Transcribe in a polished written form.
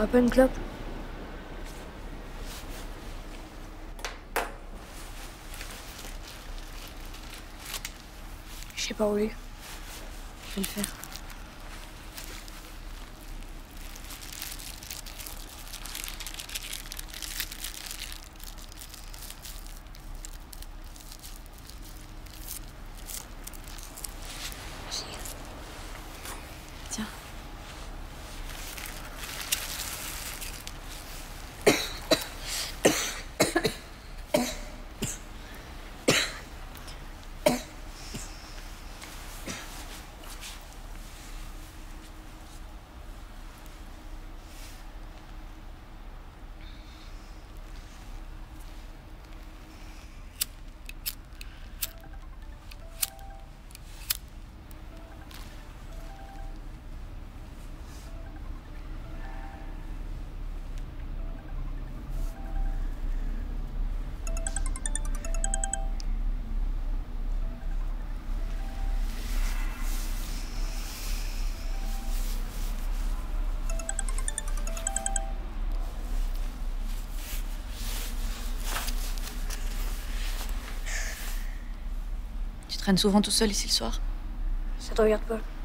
T'aurais pas une clope? Je sais pas où il est. Je vais le faire. Vas-y. Tiens. Tu traînes souvent tout seul ici le soir? Ça te regarde pas.